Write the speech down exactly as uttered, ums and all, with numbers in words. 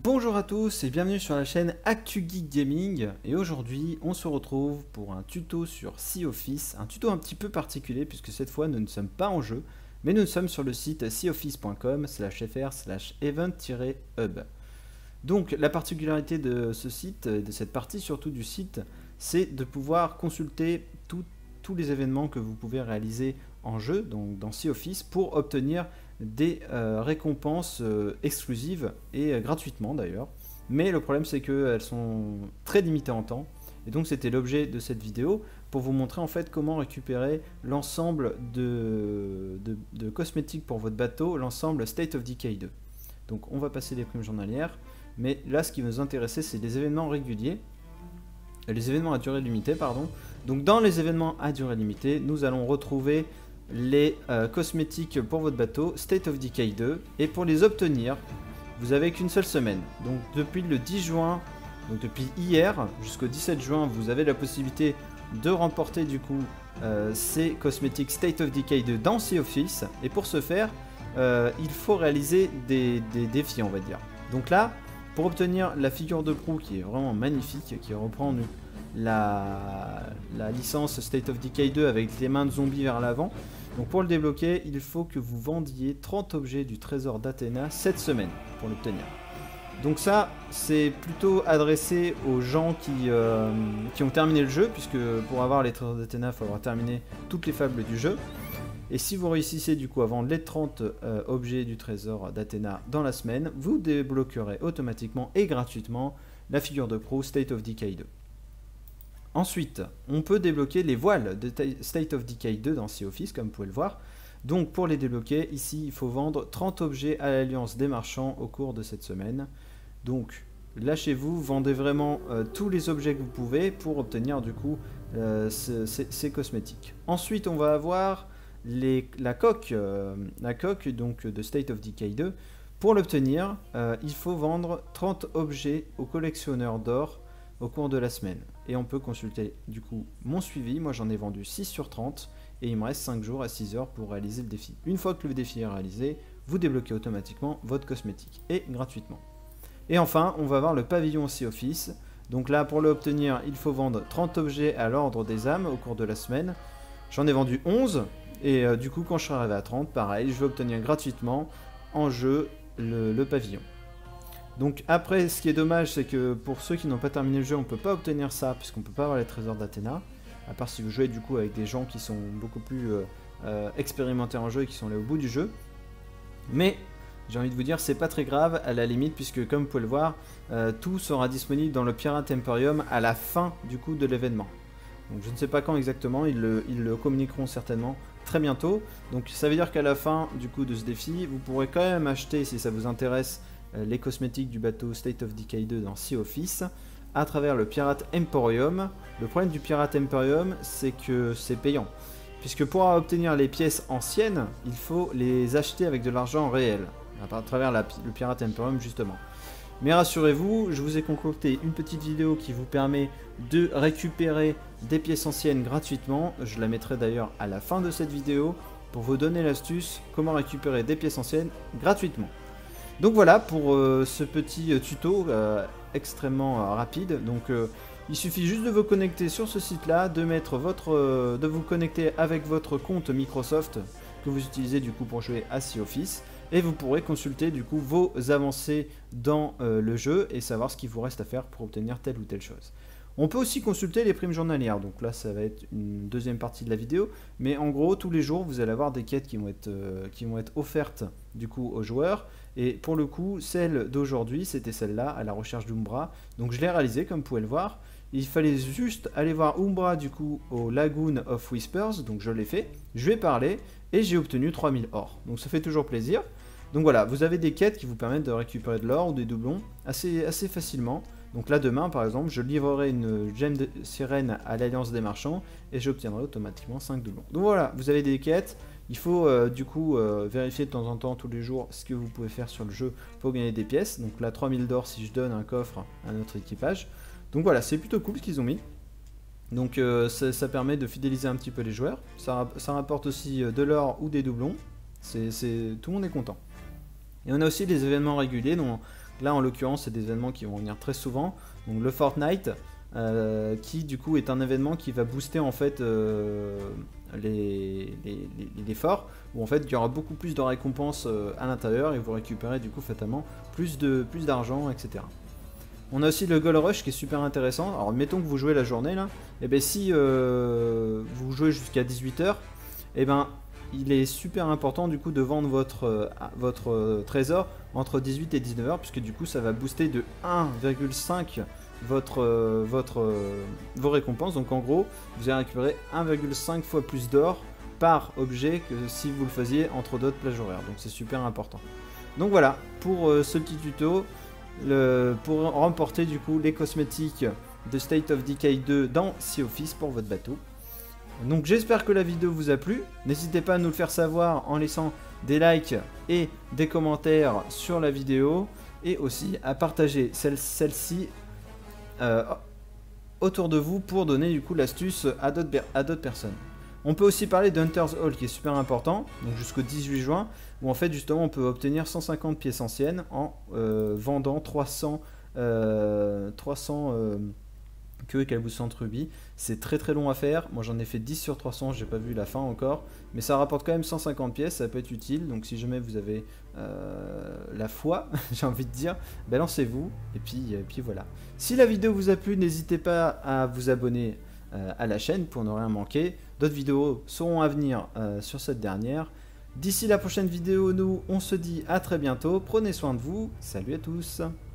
Bonjour à tous et bienvenue sur la chaîne ActuGeek Gaming, et aujourd'hui on se retrouve pour un tuto sur Sea Office, un tuto un petit peu particulier puisque cette fois nous ne sommes pas en jeu mais nous sommes sur le site seaoffice point com slash fr slash event tiret hub. Donc la particularité de ce site, de cette partie surtout du site, c'est de pouvoir consulter tout, tous les événements que vous pouvez réaliser en jeu, donc dans Sea Office, pour obtenir des euh, récompenses euh, exclusives et euh, gratuitement d'ailleurs. Mais le problème c'est qu'elles sont très limitées en temps, et donc c'était l'objet de cette vidéo pour vous montrer en fait comment récupérer l'ensemble de, de, de cosmétiques pour votre bateau, l'ensemble State of Decay deux. Donc on va passer les primes journalières, mais là ce qui nous intéressait c'est les événements réguliers, les événements à durée limitée pardon. Donc dans les événements à durée limitée, nous allons retrouver les euh, cosmétiques pour votre bateau State of Decay deux, et pour les obtenir vous avez qu'une seule semaine. Donc depuis le dix juin, donc depuis hier jusqu'au dix-sept juin, vous avez la possibilité de remporter du coup euh, ces cosmétiques State of Decay deux dans Sea Office, et pour ce faire euh, il faut réaliser des, des défis on va dire. Donc là pour obtenir la figure de proue qui est vraiment magnifique, qui reprend la, la licence State of Decay deux avec les mains de zombies vers l'avant. Donc pour le débloquer, il faut que vous vendiez trente objets du trésor d'Athéna cette semaine pour l'obtenir. Donc ça, c'est plutôt adressé aux gens qui, euh, qui ont terminé le jeu, puisque pour avoir les trésors d'Athéna, il faut avoir terminé toutes les fables du jeu. Et si vous réussissez du coup à vendre les trente euh, objets du trésor d'Athéna dans la semaine, vous débloquerez automatiquement et gratuitement la figure de proue State of Decay deux. Ensuite, on peut débloquer les voiles de State of Decay deux dans Sea Office, comme vous pouvez le voir. Donc pour les débloquer, ici, il faut vendre trente objets à l'Alliance des Marchands au cours de cette semaine. Donc, lâchez-vous, vendez vraiment euh, tous les objets que vous pouvez pour obtenir du coup euh, ce, ces, ces cosmétiques. Ensuite, on va avoir les, la coque, euh, la coque donc, de State of Decay deux. Pour l'obtenir, euh, il faut vendre trente objets aux collectionneurs d'or au cours de la semaine. Et on peut consulter du coup mon suivi. Moi j'en ai vendu six sur trente et il me reste cinq jours à six heures pour réaliser le défi. Une fois que le défi est réalisé, vous débloquez automatiquement votre cosmétique et gratuitement. Et enfin, on va voir le pavillon Sea Office. Donc là, pour l'obtenir, il faut vendre trente objets à l'ordre des âmes au cours de la semaine. J'en ai vendu onze et euh, du coup quand je serai arrivé à trente, pareil, je vais obtenir gratuitement en jeu le, le pavillon. Donc après, ce qui est dommage, c'est que pour ceux qui n'ont pas terminé le jeu, on ne peut pas obtenir ça, puisqu'on ne peut pas avoir les trésors d'Athéna, à part si vous jouez du coup avec des gens qui sont beaucoup plus euh, euh, expérimentés en jeu et qui sont allés au bout du jeu. Mais j'ai envie de vous dire, c'est pas très grave à la limite, puisque comme vous pouvez le voir, euh, tout sera disponible dans le Pirate Emporium à la fin du coup de l'événement. Donc je ne sais pas quand exactement, ils le, ils le communiqueront certainement très bientôt. Donc ça veut dire qu'à la fin du coup de ce défi, vous pourrez quand même acheter, si ça vous intéresse, les cosmétiques du bateau State of Decay deux dans Sea Office à travers le Pirate Emporium. Le problème du Pirate Emporium, c'est que c'est payant, puisque pour obtenir les pièces anciennes, il faut les acheter avec de l'argent réel à travers la, le Pirate Emporium justement. Mais rassurez-vous, je vous ai concocté une petite vidéo qui vous permet de récupérer des pièces anciennes gratuitement. Je la mettrai d'ailleurs à la fin de cette vidéo pour vous donner l'astuce comment récupérer des pièces anciennes gratuitement. Donc voilà pour euh, ce petit euh, tuto euh, extrêmement euh, rapide. Donc euh, il suffit juste de vous connecter sur ce site là, de mettre votre, euh, de vous connecter avec votre compte Microsoft que vous utilisez du coup pour jouer à Sea Office, et vous pourrez consulter du coup vos avancées dans euh, le jeu et savoir ce qu'il vous reste à faire pour obtenir telle ou telle chose. On peut aussi consulter les primes journalières, donc là ça va être une deuxième partie de la vidéo, mais en gros tous les jours vous allez avoir des quêtes qui vont être, euh, qui vont être offertes du coup aux joueurs, et pour le coup celle d'aujourd'hui c'était celle-là, à la recherche d'Umbra, donc je l'ai réalisée comme vous pouvez le voir. Il fallait juste aller voir Umbra du coup au Lagoon of Whispers, donc je l'ai fait, je lui ai parlé et j'ai obtenu trois mille or, donc ça fait toujours plaisir. Donc voilà, vous avez des quêtes qui vous permettent de récupérer de l'or ou des doublons assez, assez facilement. Donc là demain par exemple, je livrerai une gemme de sirène à l'Alliance des Marchands et j'obtiendrai automatiquement cinq doublons. Donc voilà, vous avez des quêtes, il faut euh, du coup euh, vérifier de temps en temps tous les jours ce que vous pouvez faire sur le jeu pour gagner des pièces. Donc là trois mille d'or si je donne un coffre à notre équipage. Donc voilà, c'est plutôt cool ce qu'ils ont mis. Donc euh, ça, ça permet de fidéliser un petit peu les joueurs. Ça, ça rapporte aussi de l'or ou des doublons. C'est, c'est, tout le monde est content. Et on a aussi des événements réguliers dont Là en l'occurrence c'est des événements qui vont venir très souvent. Donc le Fortnite euh, qui du coup est un événement qui va booster en fait euh, les, les, les, les forts, où en fait il y aura beaucoup plus de récompenses euh, à l'intérieur et vous récupérez du coup fatalement plus de plus d'argent, et cetera. On a aussi le Gold Rush qui est super intéressant. Alors mettons que vous jouez la journée là, et bien si euh, vous jouez jusqu'à dix-huit heures, et ben il est super important du coup de vendre votre, euh, votre euh, trésor entre dix-huit et dix-neuf heures, puisque du coup ça va booster de un virgule cinq votre, euh, votre, euh, vos récompenses. Donc en gros vous allez récupérer un virgule cinq fois plus d'or par objet que si vous le faisiez entre d'autres plages horaires. Donc c'est super important. Donc voilà pour euh, ce petit tuto. Le, pour remporter du coup les cosmétiques de State of Decay deux dans Sea of Thieves pour votre bateau. Donc j'espère que la vidéo vous a plu. N'hésitez pas à nous le faire savoir en laissant des likes et des commentaires sur la vidéo, et aussi à partager celle-ci euh, autour de vous pour donner du coup l'astuce à d'autres personnes. On peut aussi parler de Hunter's Hall qui est super important, donc jusqu'au dix-huit juin, où en fait justement on peut obtenir cent cinquante pièces anciennes en euh, vendant trois cents, euh, trois cents euh, queues et calboussantes rubis. C'est très très long à faire, moi j'en ai fait dix sur trois cents, j'ai pas vu la fin encore, mais ça rapporte quand même cent cinquante pièces, ça peut être utile, donc si jamais vous avez euh, la foi, j'ai envie de dire, ben lancez-vous, et puis, et puis voilà. Si la vidéo vous a plu, n'hésitez pas à vous abonner euh, à la chaîne pour ne rien manquer. D'autres vidéos seront à venir euh, sur cette dernière. D'ici la prochaine vidéo, nous, on se dit à très bientôt. Prenez soin de vous. Salut à tous.